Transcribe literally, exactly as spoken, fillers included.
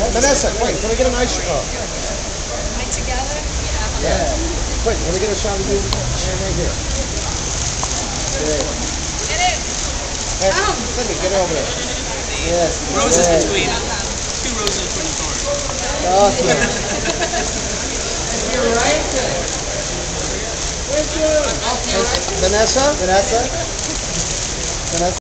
Vanessa, wait, can we get a nice shot? Oh. Am I together? Yeah. Yeah. Wait, can we get a shot of you right here? Good. Get it. Hey, let me get over there. Yes. Roses good. between. Two roses between thorns. Okay. You're right. Vanessa? Vanessa? Vanessa?